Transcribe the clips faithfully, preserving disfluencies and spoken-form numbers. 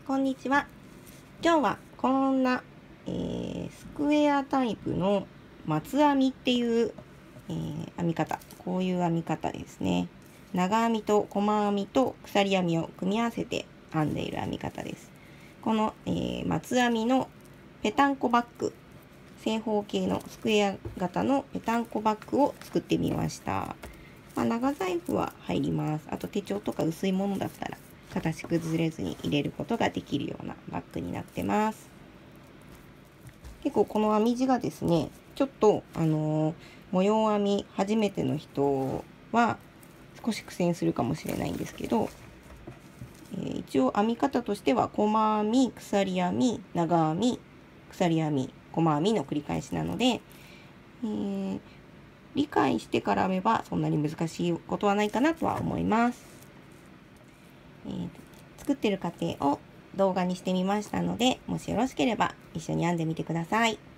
こんにちは。今日はこんな、えー、スクエアタイプの松編みっていう、えー、編み方、こういう編み方ですね。長編みと細編みと鎖編みを組み合わせて編んでいる編み方です。この、えー、松編みのぺたんこバッグ、正方形のスクエア型のぺたんこバッグを作ってみました。まあ、長財布は入ります。あと手帳とか薄いものだったら形崩れずに入れることができるようなバッグになってます。結構この編み地がですね、ちょっとあのー、模様編み初めての人は少し苦戦するかもしれないんですけど、えー、一応編み方としては細編み、鎖編み、長編み、鎖編み、細編みの繰り返しなので、えー、理解してから編めばそんなに難しいことはないかなとは思います。えー、作ってる過程を動画にしてみましたので、もしよろしければ一緒に編んでみてください。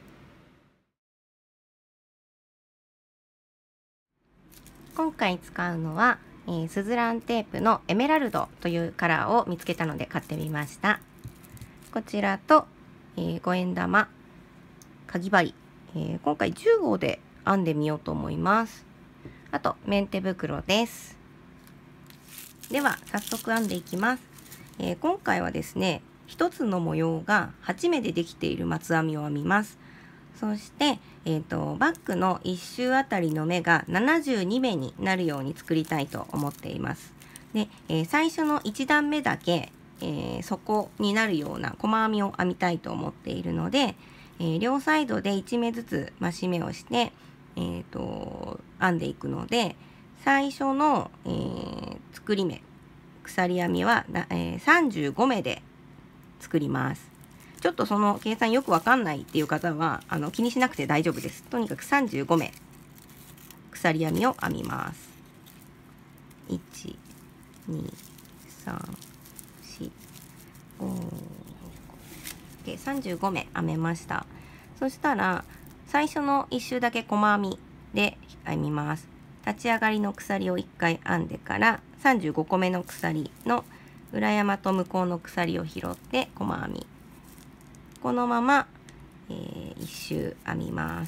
今回使うのは、えー、スズランテープのエメラルドというカラーを見つけたので買ってみました。こちらと、えー、ごえん玉、かぎ針、えー、今回じゅう号で編んでみようと思います。あとメンテ袋です。では早速編んでいきます。えー、今回はですね、一つの模様がはち目でできている松編みを編みます。そして、えーと、バッグのいっ周あたりの目がななじゅうに目になるように作りたいと思っています。で、えー、最初のいち段目だけ、えー、底になるような細編みを編みたいと思っているので、えー、両サイドでいち目ずつ増し目をして、えーと、編んでいくので、最初の、えー、作り目、鎖編みは、えー、さんじゅうご目で作ります。ちょっとその計算よくわかんないっていう方はあの気にしなくて大丈夫です。とにかくさんじゅうご目鎖編みを編みます。いち、に、さん、よん、ごでさんじゅうご目編めました。そしたら最初のいっ周だけ細編みで編みます。立ち上がりの鎖をいっかい編んでからさんじゅうご個目の鎖の裏山と向こうの鎖を拾って細編み、このまま、えー、いっ周編みます。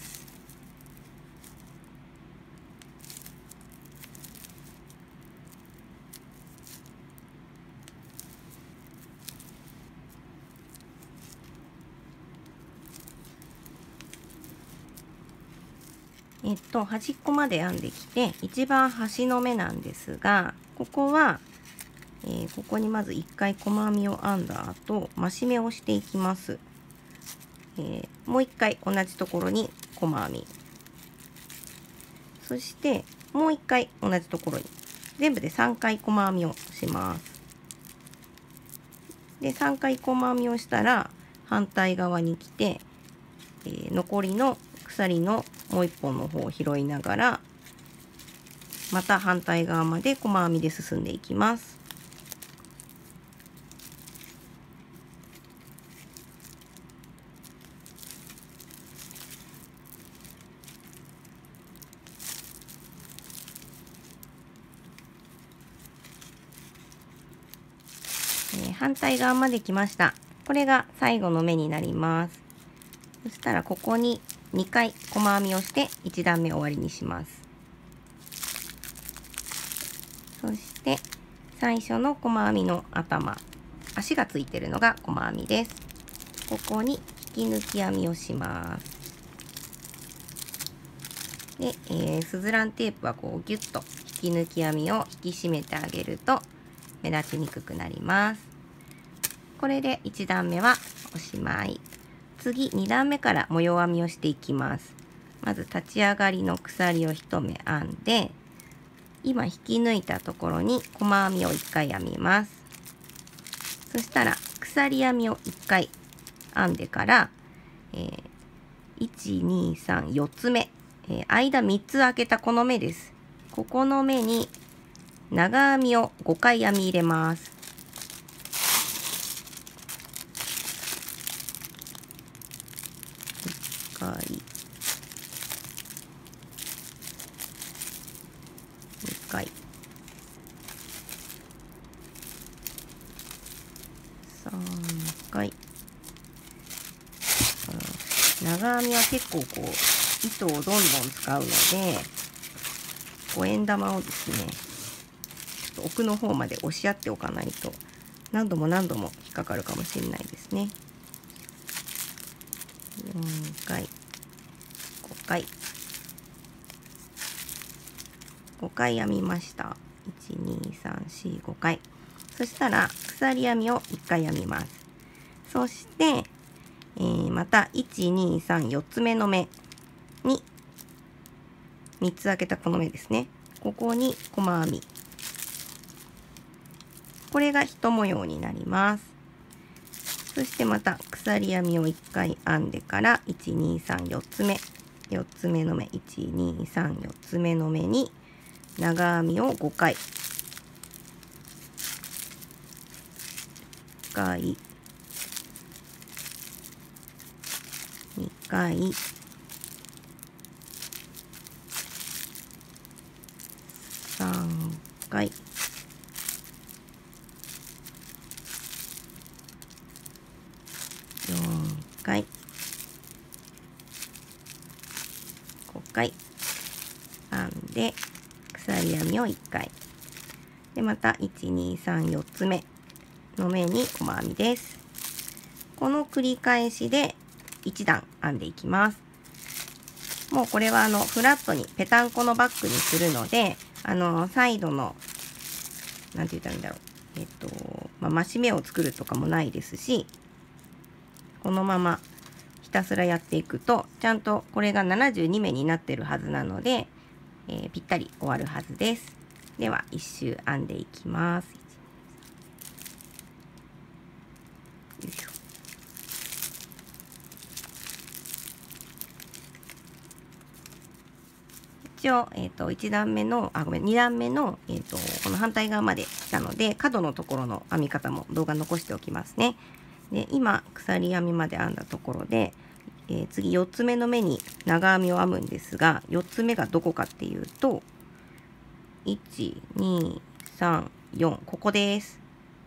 えっと端っこまで編んできて一番端の目なんですが、ここは、えー、ここにまずいっかい細編みを編んだ後増し目をしていきます。えー、もういっかい同じところに細編み、そしてもういっかい同じところに全部でさんかい細編みをします。でさんかい細編みをしたら反対側に来て、えー、残りの鎖のもう一本の方を拾いながらまた反対側まで細編みで進んでいきます。えー、反対側まで来ました。これが最後の目になります。そしたらここににかい細編みをしていち段目終わりにします。そして最初の細編みの頭、足がついてるのが細編みです。ここに引き抜き編みをします。で、えー、スズランテープはこうギュッと引き抜き編みを引き締めてあげると目立ちにくくなります。これでいち段目はおしまい。次に段目から模様編みをしていきます。まず立ち上がりの鎖をいち目編んで、今引き抜いたところに細編みをいっかい編みます。そしたら鎖編みをいっかい編んでから、えー、いち、に、さん、よっつめ、えー、間みっつ開けたこの目です。ここの目に長編みをごかい編み入れます。いっかい、にかい、さん長編みは結構こう糸をどんどん使うので、五円玉をですねちょっと奥の方まで押し合っておかないと何度も何度も引っかかるかもしれないですね。よんかい、ごかい、ごかい編みました。いちにさんしごかい。そしたら鎖編みをいっかい編みます。そして、えー、またいちにさんよっつめの目にみっつ開けたこの目ですね、ここに細編み、これが一模様になります。そしてまた鎖編みをいっかい編んでからいちにさんよっつめ、よっつめの目、いちにさんよっつめの目に長編みをごかい、いっかい、にかい、さんかい、よんかい、ごかい編んで鎖編みをいっかいで、またいちにさんよっつめの目に細編みです。この繰り返しでいち段編んでいきます。もうこれはあのフラットにぺたんこのバッグにするので、あのサイドのなんて言ったらいいんだろう、えっとまあ、増し目を作るとかもないですし、このままひたすらやっていくとちゃんとこれがななじゅうにめになってるはずなので、えー、ぴったり終わるはずです。では一周編んでいきます。よいしょ。一応、えー、といち段目のあごめんに段目の、えー、とこの反対側まで来たので、角のところの編み方も動画残しておきますね。で今鎖編みまで編んだところで、えー、次よっつめの目に長編みを編むんですが、よっつめがどこかっていうといちにさんよん、ここです。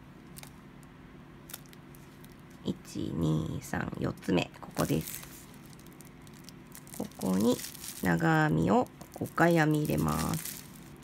いちにさんよっつめ、ここです。ここに長編みをごかい編み入れます。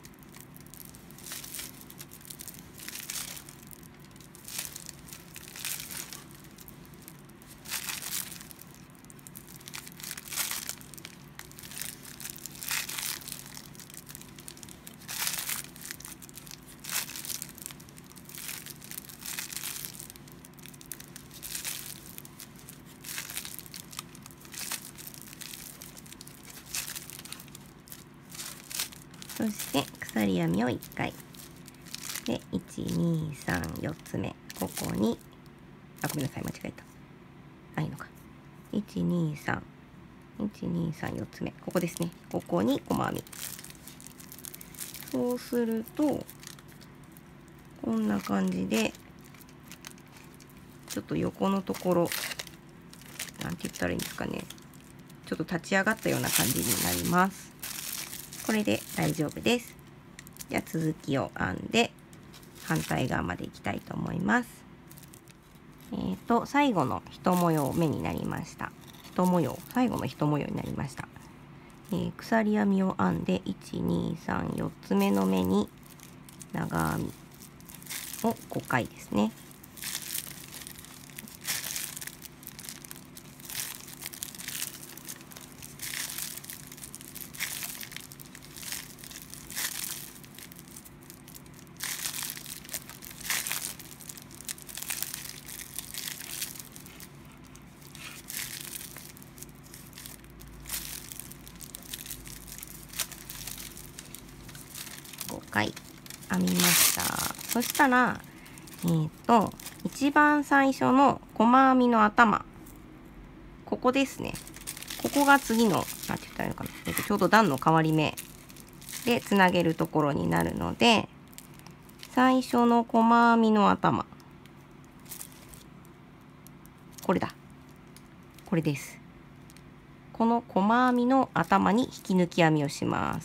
そして鎖編みをいっかいで、いちにさんよっつめ、ここにあごめんなさい間違えた、あいいのか、いちにさん、いちにさんよっつめ、ここですね、ここに細編み。そうするとこんな感じでちょっと横のところなんて言ったらいいんですかね、ちょっと立ち上がったような感じになります。これで大丈夫です。じゃあ続きを編んで反対側まで行きたいと思います。えーと最後の一模様目になりました。一模様最後の一模様になりました。えー、鎖編みを編んでいちにさんよっつめの目に長編みをごかいですね。ごかい編みました。そしたらえーと一番最初の細編みの頭、ここですね。ここが次のなんて言ったらいいのかな、えーとちょうど段の変わり目でつなげるところになるので、最初の細編みの頭、これだ、これです。この細編みの頭に引き抜き編みをします。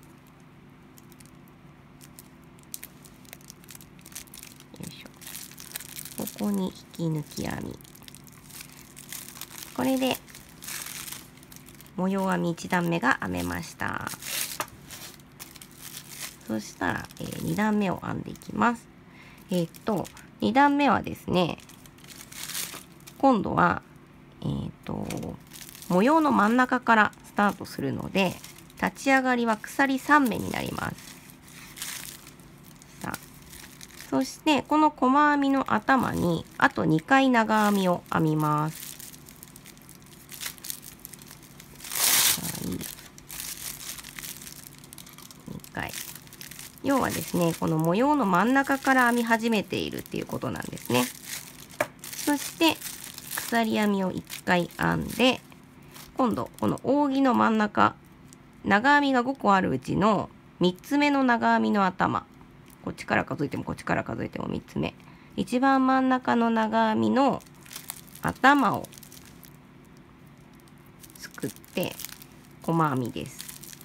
よいしょ。 こに引き抜き編み。これで模様編みいち段目が編めました。そしたら、えー、に段目を編んでいきます。えー、っとに段目はですね、今度はえー、っと模様の真ん中からスタートするので、立ち上がりは鎖さん目になります。さあ、そしてこの細編みの頭にあとにかい長編みを編みます。にかい。要はですね、この模様の真ん中から編み始めているっていうことなんですね。そして鎖編みをいっかい編んで、今度この扇の真ん中、長編みがごこあるうちのみっつめの長編みの頭、こっちから数えてもこっちから数えてもみっつめ、一番真ん中の長編みの頭をすくって細編みです。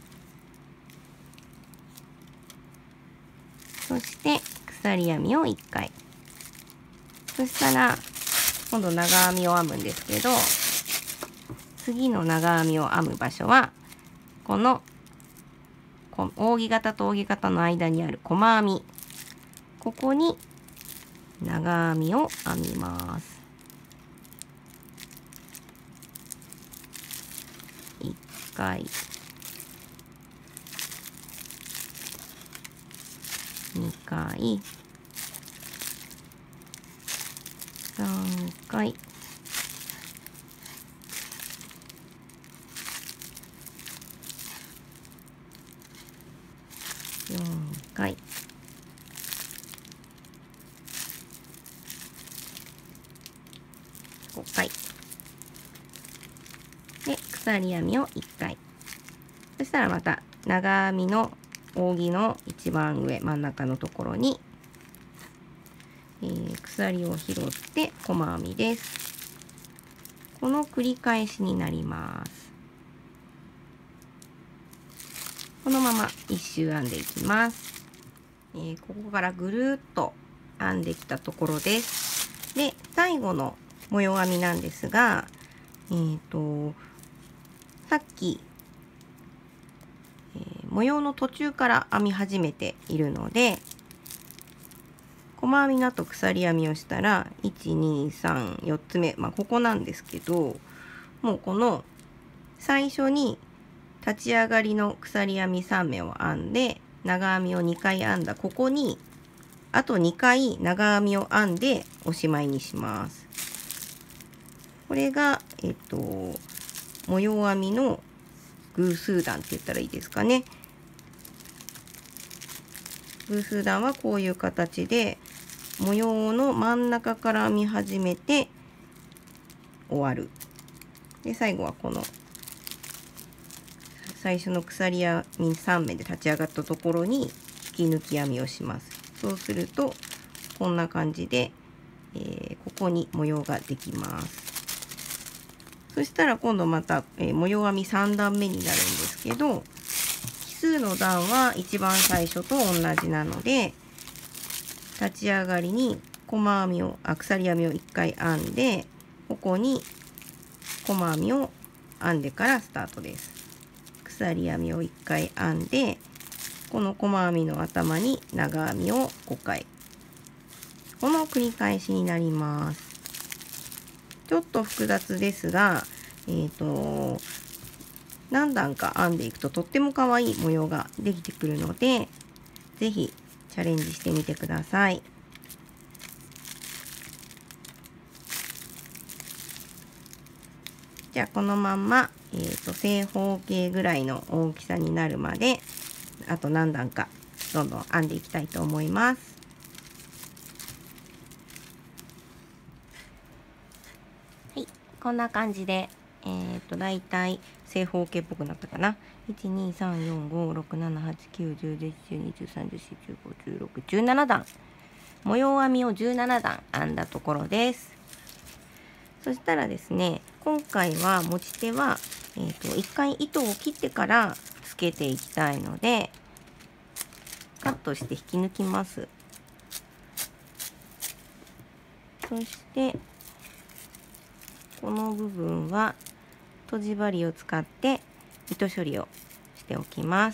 そして鎖編みをいっかい。そしたら今度長編みを編むんですけど、次の長編みを編む場所はこの扇形と扇形の間にある細編み、ここに長編みを編みます。いっかい、にかい、さんかい、よんかい、ごかいで鎖編みをいっかい。そしたらまた長編みの扇の一番上真ん中のところに、えー、鎖を拾って細編みです。この繰り返しになります。このまま一周編んでいきます。えー、ここからぐるっと編んできたところです。で、最後の模様編みなんですが、えーと、さっき、えー、模様の途中から編み始めているので、細編みの後鎖編みをしたらいちにさんよっつめ、まあここなんですけど、もうこの最初に立ち上がりの鎖編みさん目を編んで長編みをにかい編んだここにあとにかい長編みを編んでおしまいにします。これがえっと模様編みの偶数段って言ったらいいですかね。偶数段はこういう形で模様の真ん中から編み始めて終わる。で最後はこの最初の鎖編みさん目で立ち上がったところに引き抜き編みをします。そうするとこんな感じで、えー、ここに模様ができます。そしたら今度また、えー、模様編みさん段目になるんですけど、奇数の段は一番最初と同じなので、立ち上がりに細編みをあ鎖編みをいっかい編んで、ここに細編みを編んでからスタートです。鎖編みをいっかい編んで、この細編みの頭に長編みをごかい。この繰り返しになります。ちょっと複雑ですが、えっと、何段か編んでいくととっても可愛い模様ができてくるので、ぜひチャレンジしてみてください。じゃあこのまんま、えーと、正方形ぐらいの大きさになるまで、あと何段かどんどん編んでいきたいと思います。はい、こんな感じで、えっと、だいたい正方形っぽくなったかな。いち、に、さん、よん、ご、ろく、なな、はち、きゅう、じゅう、じゅういち、じゅうに、じゅうさん、じゅうよん、じゅうご、じゅうろく、じゅうなな段。模様編みをじゅうなな段編んだところです。そしたらですね、今回は持ち手は、えーと、いっかい糸を切ってからつけていきたいので、カットして引き抜きます。 そしてこの部分はとじ針を使って糸処理をしておきます。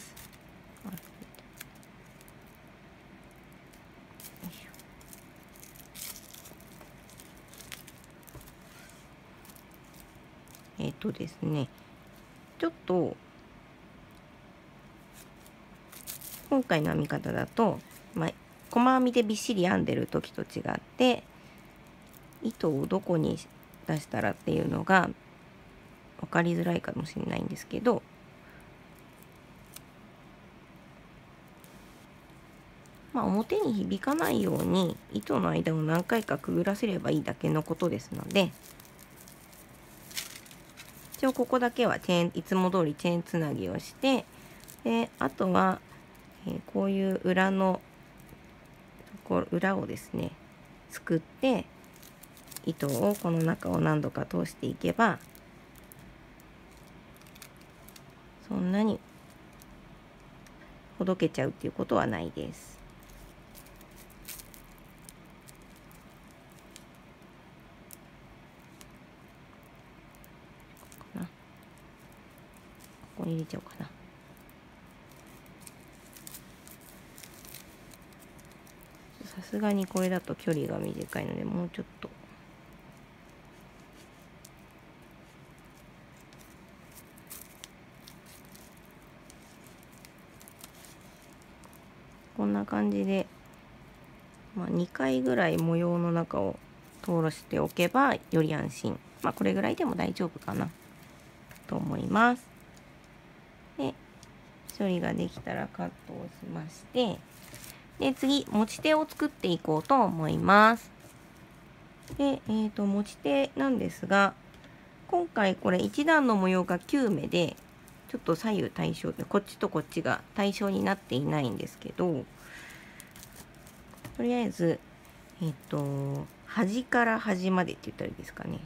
えっとですね、ちょっと今回の編み方だと、まあ、細編みでびっしり編んでる時と違って糸をどこに出したらっていうのが分かりづらいかもしれないんですけど、まあ、表に響かないように糸の間を何回かくぐらせればいいだけのことですので、一応ここだけはチェーンいつも通りチェーンつなぎをして、であとは、えー、こういう裏のところ裏をですねすくって糸をこの中を何度か通していけばそんなにほどけちゃうっていうことはないです。ここに入れちゃおうかな。さすがにこれだと距離が短いのでもうちょっとこんな感じで、まあ、にかいぐらい模様の中を通らせておけばより安心。まあこれぐらいでも大丈夫かなと思います。で処理ができたらカットをしまして、で次持ち手を作っていこうと思います。で、えー、と持ち手なんですが、今回これ一段の模様がきゅうめでちょっと左右対称でこっちとこっちが対称になっていないんですけど、とりあえずえっ、と端から端までって言ったらいいですかね、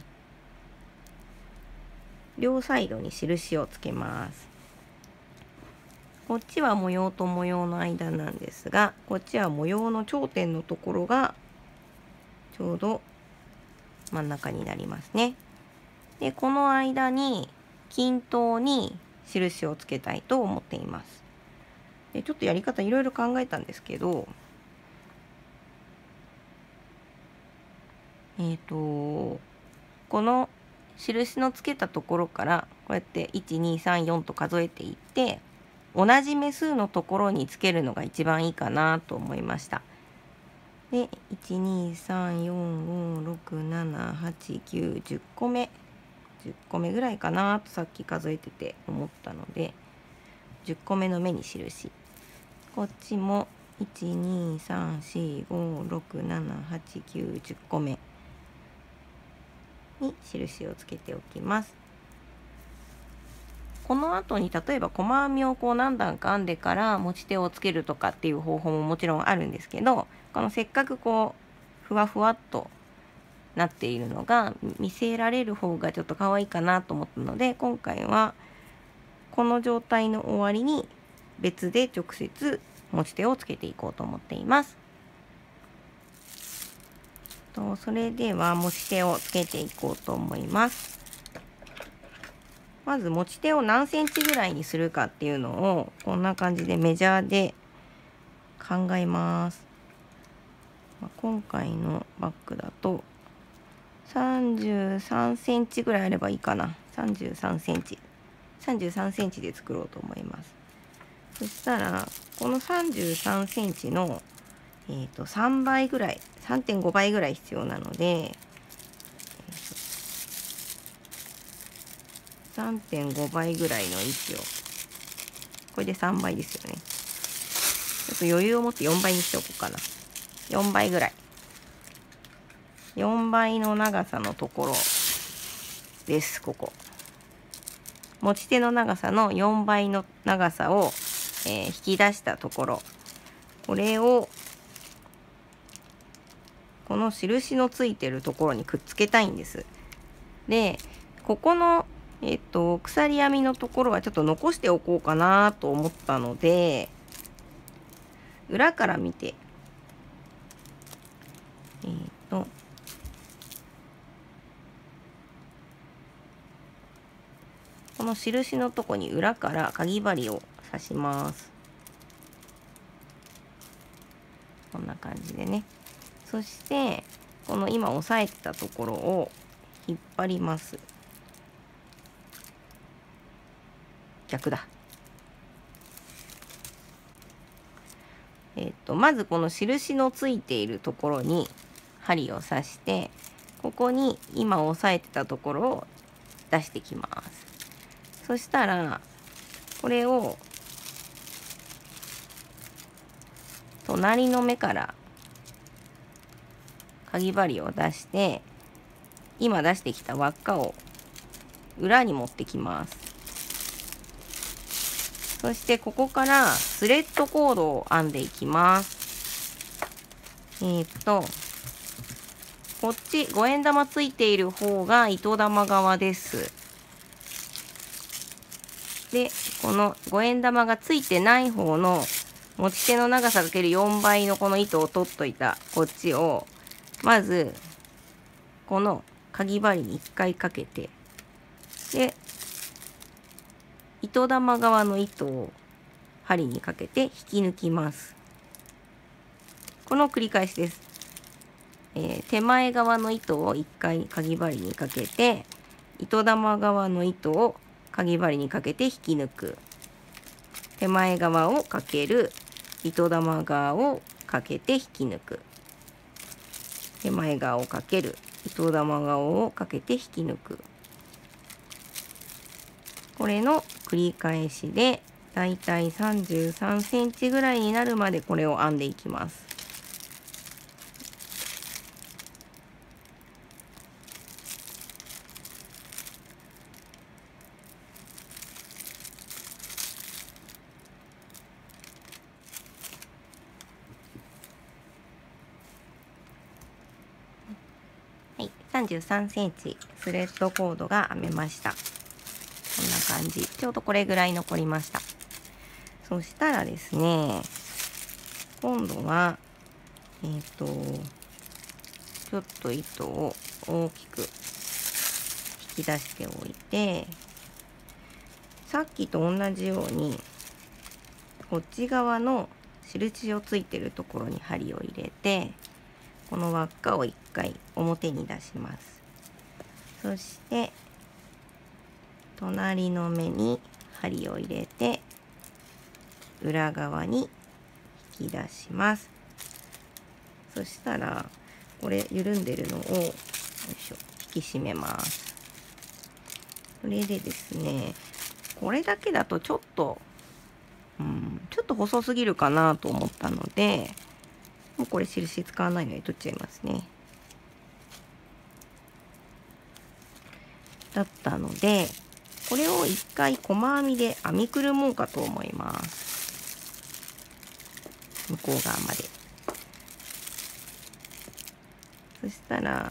両サイドに印をつけます。こっちは模様と模様の間なんですが、こっちは模様の頂点のところがちょうど真ん中になりますね。でこの間に均等に印をつけたいと思っています。でちょっとやり方いろいろ考えたんですけど、えっとこの印のつけたところからこうやっていちにさんよんと数えていって同じ目数のところにつけるのが一番いいかなと思いました。でいちにさんよんごろくななはちきゅうじゅっこめじゅっこめぐらいかなとさっき数えてて思ったので、じゅっこめの目に印、こっちもいちにさんしごろくななはちきゅうじゅっこめに印をつけておきます。この後に例えば細編みをこう何段か編んでから持ち手をつけるとかっていう方法ももちろんあるんですけど、このせっかくこうふわふわっとなっているのが見せられる方がちょっと可愛いかなと思ったので、今回はこの状態の終わりに別で直接持ち手をつけていこうと思っています。とそれでは持ち手をつけていこうと思います。まず持ち手を何センチぐらいにするかっていうのをこんな感じでメジャーで考えます。今回のバッグだとさんじゅうさんセンチぐらいあればいいかな。さんじゅうさんセンチさんじゅうさんセンチで作ろうと思います。そしたらこのさんじゅうさんセンチの、えー、とさんばいぐらい さんてんご 倍ぐらい必要なので、さんてんご 倍ぐらいの位置を、これでさんばいですよね。ちょっと余裕を持ってよんばいにしておこうかな。よんばいぐらい。よんばいの長さのところです。ここ持ち手の長さのよんばいの長さを、えー、引き出したところ、これをこの印のついてるところにくっつけたいんです。でここのえっと鎖編みのところはちょっと残しておこうかなと思ったので、裏から見てえっとこの印のとこに裏からかぎ針を刺します。こんな感じでね。そしてこの今押さえてたところを引っ張ります。逆だ。えっとまずこの印のついているところに針を刺して、ここに今押さえてたところを出してきます。そしたらこれを隣の目からかぎ針を出して、今出してきた輪っかを裏に持ってきます。そしてここからスレッドコードを編んでいきます。えー、っとこっちごえん玉ついている方が糸玉側です。でこのごえん玉がついてない方の持ち手の長さ かけるよん 倍のこの糸を取っといたこっちをまずこのかぎ針にいっかいかけて、で糸玉側の糸を針にかけて引き抜きます。この繰り返しです。えー、手前側の糸をいっかいかぎ針にかけて、糸玉側の糸をかぎ針にかけて引き抜く。手前側をかける、糸玉側をかけて引き抜く。手前側をかける、糸玉側をかけて引き抜く。これの繰り返しでだいたいさんじゅうさんセンチぐらいになるまでこれを編んでいきます。はい、さんじゅうさんセンチスレッドコードが編めました。こんな感じ。ちょうどこれぐらい残りました。そしたらですね、今度はえっとちょっと糸を大きく引き出しておいて、さっきと同じようにこっち側の印をついてるところに針を入れて、この輪っかをいっかい表に出します。そして隣の目に針を入れて裏側に引き出します。そしたらこれ緩んでるのをよいしょ引き締めます。それでですね、これだけだとちょっと、うん、ちょっと細すぎるかなと思ったので、もうこれ印使わないので取っちゃいますね。だったのでこれを一回細編みで編みくるもうかと思います。向こう側まで。そしたら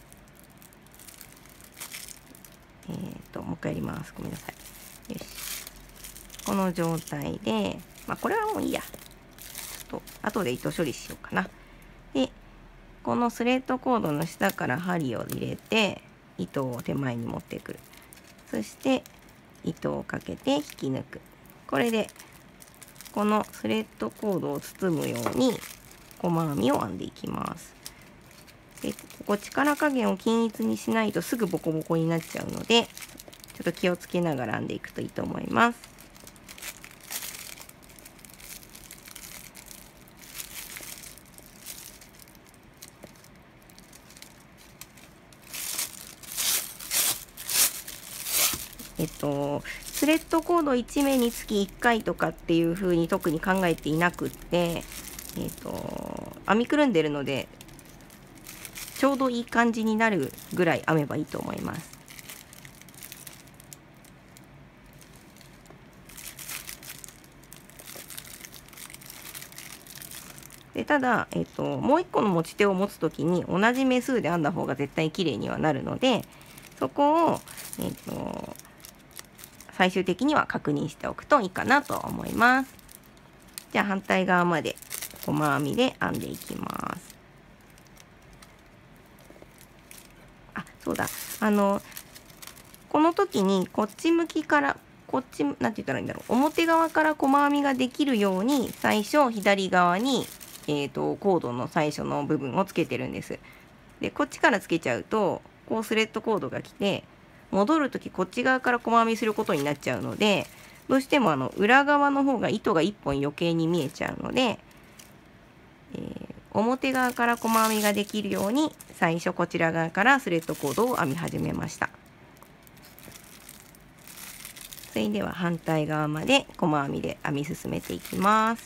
えっともう一回やります。ごめんなさい。よし。この状態で、まあこれはもういいや。ちょっと後で糸処理しようかな。で、このスレッドコードの下から針を入れて糸を手前に持ってくる。そして糸をかけて引き抜く。これでこのスレッドコードを包むように細編みを編んでいきます。でここ力加減を均一にしないとすぐボコボコになっちゃうので、ちょっと気をつけながら編んでいくといいと思います。えっと、スレッドコードいちめにつきいっかいとかっていう風に特に考えていなくって、えっと、編みくるんでるのでちょうどいい感じになるぐらい編めばいいと思います。でただ、えっと、もういっこの持ち手を持つときに同じ目数で編んだ方が絶対綺麗にはなるので、そこを、えっと、最終的には確認しておくといいかなと思います。じゃあ反対側まで細編みで編んでいきます。あ、そうだ。あのこの時にこっち向きからこっちなんて言ったらいいんだろう、表側から細編みができるように最初左側に、えーと、コードの最初の部分をつけてるんです。でこっちからつけちゃうとこうスレッドコードが来て戻る時こっち側から細編みすることになっちゃうので、どうしてもあの裏側の方が糸がいっぽん余計に見えちゃうので、えー、表側から細編みができるように最初こちら側からスレッドコードを編み始めました。それでは反対側まで細編みで編み進めていきます。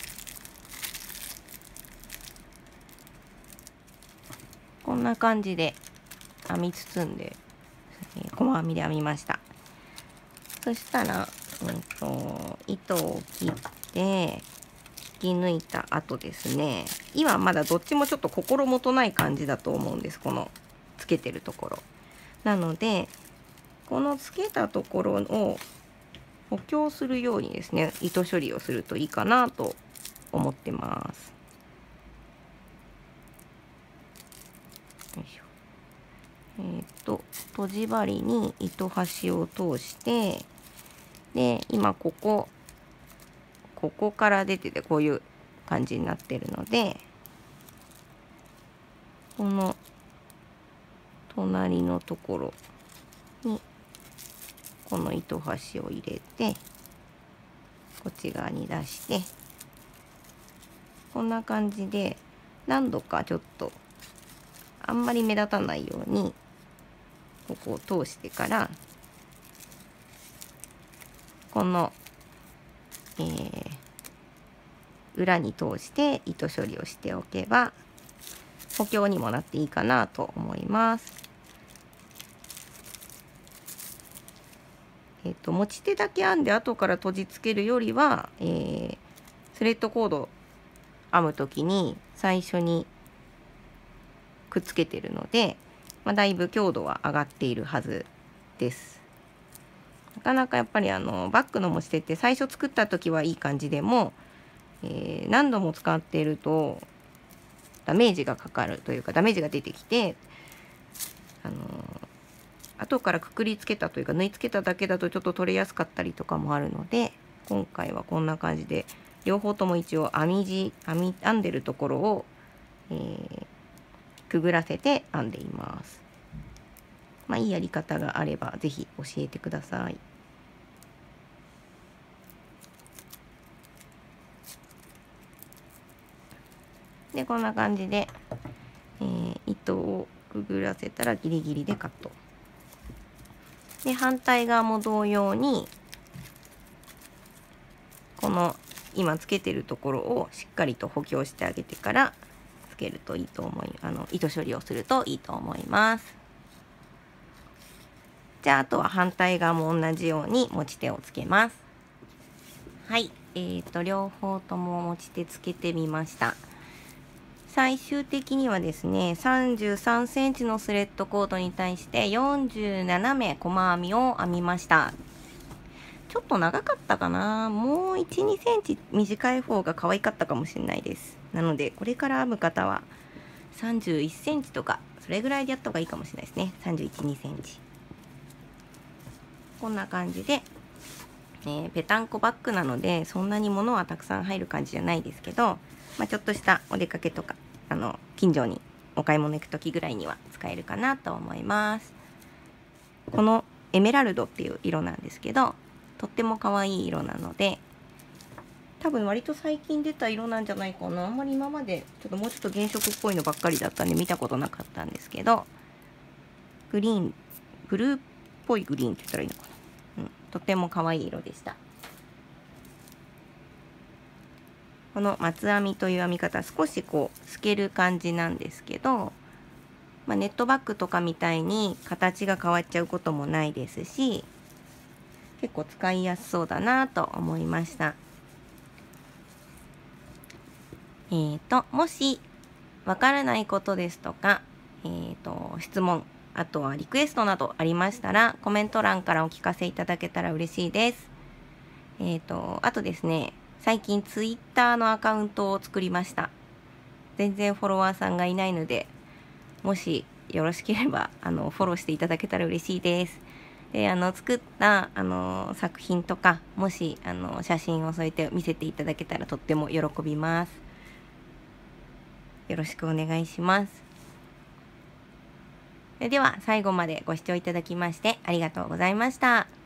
こんな感じで編み包んで細編みで編みました。そしたら、うんと、糸を切って引き抜いた後ですね、今まだどっちもちょっと心もとない感じだと思うんです、このつけてるところなので、このつけたところを補強するようにですね、糸処理をするといいかなと思ってます。よいしょ。えー、っととじ針に糸端を通して、で今ここここから出ててこういう感じになってるので、この隣のところにこの糸端を入れてこっち側に出して、こんな感じで何度かちょっとあんまり目立たないようにここを通してからこの、えー、裏に通して糸処理をしておけば補強にもなっていいかなと思います。えっと持ち手だけ編んで後から閉じつけるよりは、えー、スレッドコード編む時に最初にくっつけてるので、まあ、だいぶ強度は上がっているはずです。なかなかやっぱりあのバッグの持ち手って最初作った時はいい感じでも、えー、何度も使っているとダメージがかかるというかダメージが出てきて、あの後からくくりつけたというか縫い付けただけだとちょっと取れやすかったりとかもあるので、今回はこんな感じで両方とも一応編み地編み編んでるところを、えー、くぐらせて編んでいます。まあいいやり方があれば是非教えてください。でこんな感じで、えー、糸をくぐらせたらギリギリでカット。で反対側も同様にこの今つけてるところをしっかりと補強してあげてからつけるといいと思いあの糸処理をするといいと思います。じゃああとは反対側も同じように持ち手をつけます。はい、えーと両方とも持ち手つけてみました。最終的にはですねさんじゅうさんセンチのスレッドコードに対してよんじゅうななめ細編みを編みました。ちょっと長かったかな、もういち、にセンチ短い方が可愛かったかもしれないです。なのでこれから編む方はさんじゅういっセンチとかそれぐらいでやった方がいいかもしれないですね。さんじゅういち、にセンチ。こんな感じで、えー、ぺたんこバッグなのでそんなに物はたくさん入る感じじゃないですけど、まあ、ちょっとしたお出かけとかあの近所にお買い物行く時ぐらいには使えるかなと思います。このエメラルドっていう色なんですけど、とっても可愛い色なので多分割と最近出た色なんじゃないかな。あんまり今までちょっともうちょっと原色っぽいのばっかりだったんで見たことなかったんですけど、グリーンブルーっぽいグリーンって言ったらいいのかな、うん、とっても可愛い色でした。この松編みという編み方少しこう透ける感じなんですけど、まあ、ネットバッグとかみたいに形が変わっちゃうこともないですし、結構使いやすそうだなと思いました。えーともしわからないことですとか、えーと質問、あとはリクエストなどありましたらコメント欄からお聞かせいただけたら嬉しいです。えーとあとですね、最近ツイッターのアカウントを作りました。全然フォロワーさんがいないので、もしよろしければあのフォローしていただけたら嬉しいです。 であの作ったあの作品とか、もしあの写真を添えて見せていただけたらとっても喜びます。よろしくお願いします。それでは最後までご視聴いただきましてありがとうございました。